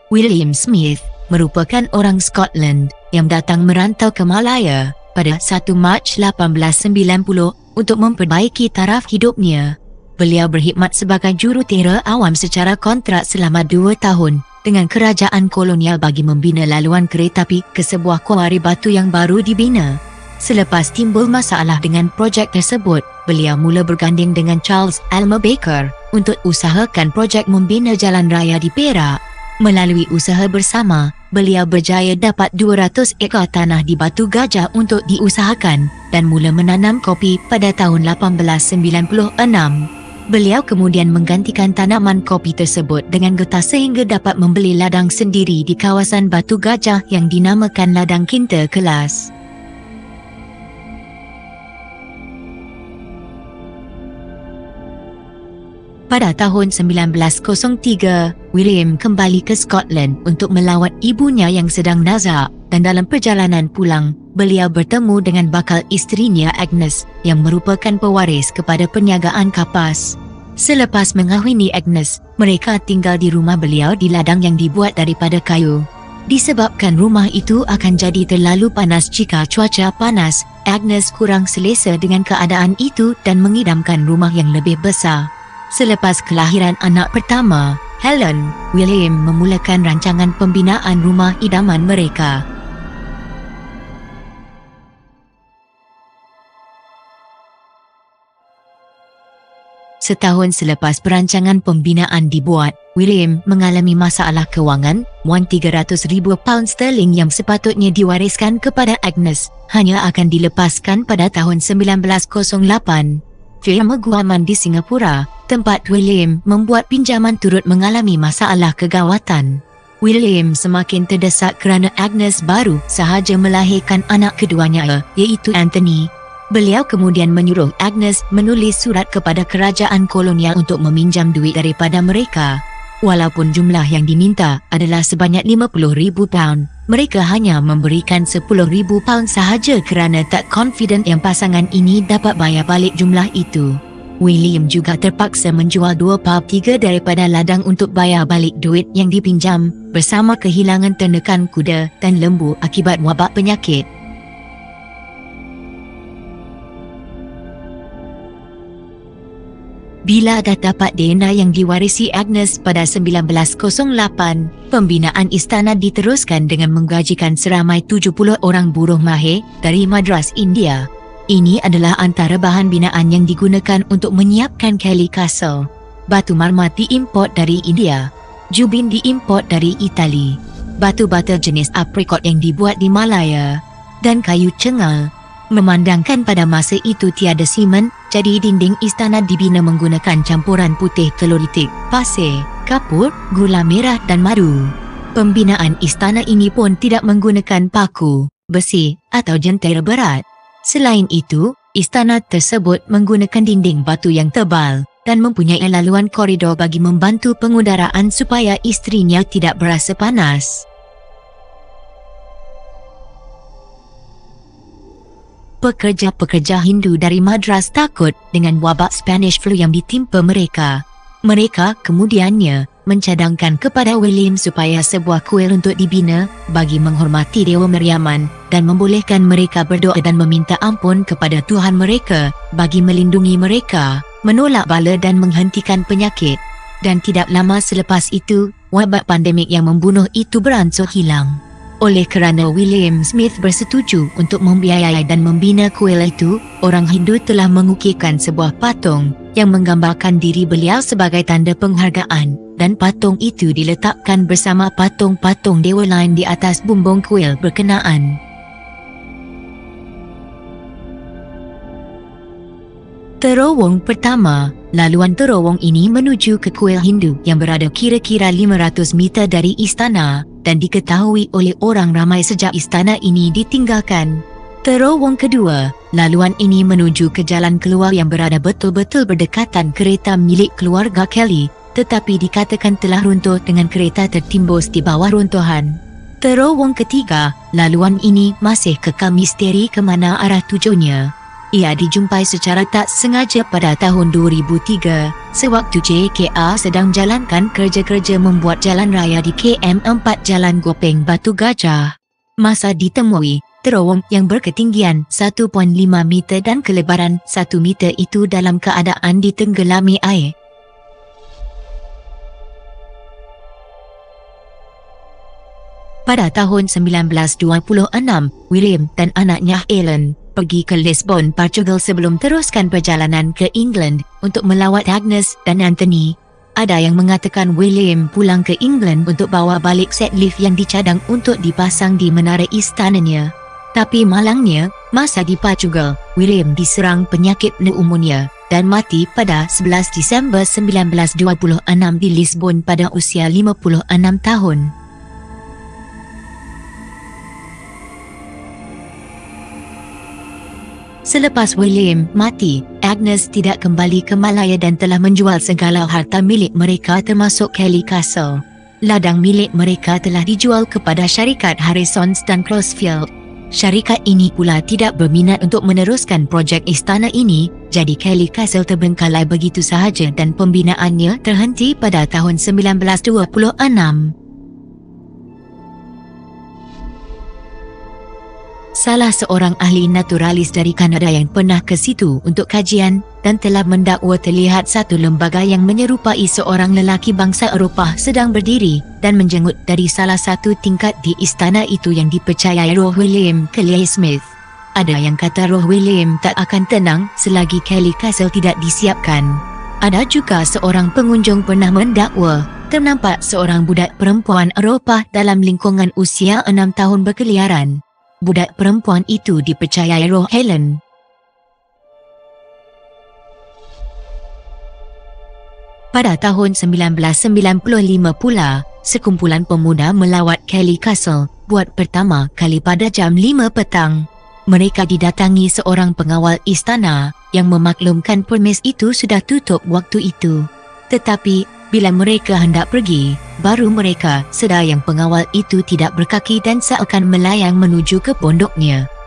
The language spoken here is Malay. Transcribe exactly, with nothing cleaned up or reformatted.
William Smith merupakan orang Scotland yang datang merantau ke Malaya pada satu Mac lapan belas sembilan puluh untuk memperbaiki taraf hidupnya. Beliau berkhidmat sebagai jurutera awam secara kontrak selama dua tahun dengan kerajaan kolonial bagi membina laluan keretapi ke sebuah kuari batu yang baru dibina. Selepas timbul masalah dengan projek tersebut, beliau mula berganding dengan Charles Elmer Baker untuk usahakan projek membina jalan raya di Perak. Melalui usaha bersama, beliau berjaya dapat dua ratus ekar tanah di Batu Gajah untuk diusahakan dan mula menanam kopi pada tahun lapan belas sembilan puluh enam. Beliau kemudian menggantikan tanaman kopi tersebut dengan getah sehingga dapat membeli ladang sendiri di kawasan Batu Gajah yang dinamakan Ladang Kinta Kelas. Pada tahun sembilan belas kosong tiga, William kembali ke Scotland untuk melawat ibunya yang sedang nazak, dan dalam perjalanan pulang, beliau bertemu dengan bakal isterinya Agnes yang merupakan pewaris kepada perniagaan kapas. Selepas mengahwini Agnes, mereka tinggal di rumah beliau di ladang yang dibuat daripada kayu. Disebabkan rumah itu akan jadi terlalu panas jika cuaca panas, Agnes kurang selesa dengan keadaan itu dan mengidamkan rumah yang lebih besar. Selepas kelahiran anak pertama, Helen, William memulakan rancangan pembinaan rumah idaman mereka. Setahun selepas perancangan pembinaan dibuat, William mengalami masalah kewangan. Wang tiga ratus ribu pound sterling yang sepatutnya diwariskan kepada Agnes hanya akan dilepaskan pada tahun sembilan belas kosong lapan. Firma guaman di Singapura, tempat William membuat pinjaman, turut mengalami masalah kegawatan. William semakin terdesak kerana Agnes baru sahaja melahirkan anak keduanya, iaitu Anthony. Beliau kemudian menyuruh Agnes menulis surat kepada kerajaan kolonial untuk meminjam duit daripada mereka. Walaupun jumlah yang diminta adalah sebanyak lima puluh ribu pound, mereka hanya memberikan sepuluh ribu pound sahaja kerana tak confident yang pasangan ini dapat bayar balik jumlah itu. William juga terpaksa menjual dua per tiga daripada ladang untuk bayar balik duit yang dipinjam, bersama kehilangan ternakan kuda dan lembu akibat wabak penyakit. Bila dah dapat D N A yang diwarisi Agnes pada sembilan belas kosong lapan, pembinaan istana diteruskan dengan menggajikan seramai tujuh puluh orang buruh mahir dari Madras, India. Ini adalah antara bahan binaan yang digunakan untuk menyiapkan Kelly Castle. Batu marmar diimport dari India. Jubin diimport dari Itali. Batu bata jenis apricot yang dibuat di Malaya. Dan kayu cengal. Memandangkan pada masa itu tiada simen, jadi dinding istana dibina menggunakan campuran putih telur itik, pasir, kapur, gula merah dan madu. Pembinaan istana ini pun tidak menggunakan paku, besi atau jentera berat. Selain itu, istana tersebut menggunakan dinding batu yang tebal dan mempunyai laluan koridor bagi membantu pengudaraan supaya isterinya tidak berasa panas. Pekerja-pekerja Hindu dari Madras takut dengan wabak Spanish flu yang ditimpa mereka. Mereka kemudiannya mencadangkan kepada William supaya sebuah kuil untuk dibina bagi menghormati Dewa Meriaman dan membolehkan mereka berdoa dan meminta ampun kepada Tuhan mereka bagi melindungi mereka, menolak bala dan menghentikan penyakit. Dan tidak lama selepas itu, wabak pandemik yang membunuh itu beransur hilang. Oleh kerana William Smith bersetuju untuk membiayai dan membina kuil itu, orang Hindu telah mengukirkan sebuah patung yang menggambarkan diri beliau sebagai tanda penghargaan, dan patung itu diletakkan bersama patung-patung dewa lain di atas bumbung kuil berkenaan. Terowong pertama. Laluan terowong ini menuju ke kuil Hindu yang berada kira-kira lima ratus meter dari istana dan diketahui oleh orang ramai sejak istana ini ditinggalkan. Terowong kedua. Laluan ini menuju ke jalan keluar yang berada betul-betul berdekatan kereta milik keluarga Kelly, tetapi dikatakan telah runtuh dengan kereta tertimbus di bawah runtuhan. Terowong ketiga. Laluan ini masih kekal misteri ke mana arah tujuannya. Ia dijumpai secara tak sengaja pada tahun dua ribu tiga, sewaktu J K R sedang jalankan kerja-kerja membuat jalan raya di kilometer empat Jalan Gopeng Batu Gajah. Masa ditemui, terowong yang berketinggian satu perpuluhan lima meter dan kelebaran satu meter itu dalam keadaan ditenggelami air. Pada tahun sembilan belas dua puluh enam, William dan anaknya Ellen pergi ke Lisbon, Portugal sebelum teruskan perjalanan ke England untuk melawat Agnes dan Anthony. Ada yang mengatakan William pulang ke England untuk bawa balik set lift yang dicadang untuk dipasang di menara istananya. Tapi malangnya, masa di Portugal, William diserang penyakit pneumonia dan mati pada sebelas Disember sembilan belas dua puluh enam di Lisbon pada usia lima puluh enam tahun. Selepas William mati, Agnes tidak kembali ke Malaya dan telah menjual segala harta milik mereka termasuk Kelly Castle. Ladang milik mereka telah dijual kepada syarikat Harrisons dan Crossfield. Syarikat ini pula tidak berminat untuk meneruskan projek istana ini, jadi Kelly Castle terbengkalai begitu sahaja dan pembinaannya terhenti pada tahun sembilan belas dua puluh enam. Salah seorang ahli naturalis dari Kanada yang pernah ke situ untuk kajian dan telah mendakwa terlihat satu lembaga yang menyerupai seorang lelaki bangsa Eropah sedang berdiri dan menjenguk dari salah satu tingkat di istana itu yang dipercayai roh William Kelly Smith. Ada yang kata roh William tak akan tenang selagi Kelly Castle tidak disiapkan. Ada juga seorang pengunjung pernah mendakwa ternampak seorang budak perempuan Eropah dalam lingkungan usia enam tahun berkeliaran. Budak perempuan itu dipercayai roh Helen. Pada tahun sembilan belas sembilan puluh lima pula, sekumpulan pemuda melawat Kelly Castle buat pertama kali pada jam lima petang. Mereka didatangi seorang pengawal istana yang memaklumkan permis itu sudah tutup waktu itu. Tetapi bila mereka hendak pergi, baru mereka sedar yang pengawal itu tidak berkaki dan seakan melayang menuju ke pondoknya.